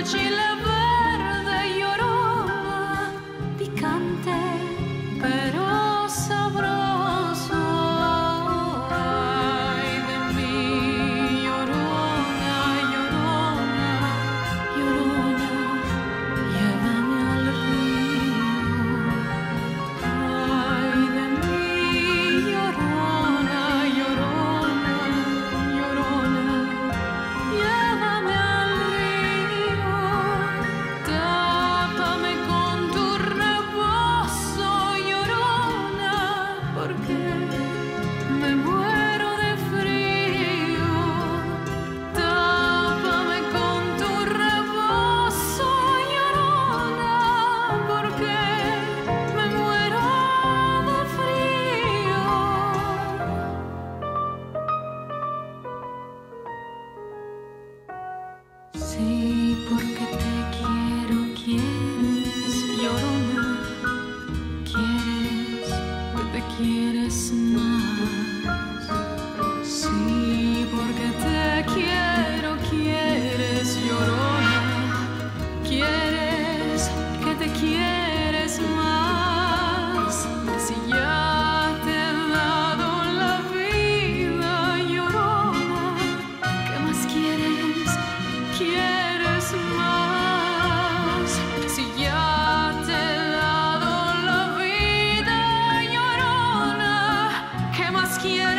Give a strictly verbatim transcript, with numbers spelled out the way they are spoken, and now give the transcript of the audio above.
chile verde, llorona, picante, pero sabroso. Ay de mí, llorona, llorona, llorona, llévame al río. Ay de mí, llorona, llorona, llorona, llévame al río. Tápame con tu rebozo, llorona, porque me muero de frío. Tápame con tu rebozo, llorona, porque me muero de frío. Sí, porque te quiero, quieres, llorona, quieres, que te quieres más. Sí, porque te quiero, quieres, llorona, quieres, que te quieres más. Si ya te he dado la vida, llorona, ¿qué más quieres? ¿Quieres más? Si ya te he dado la vida, llorona, ¿qué más quieres?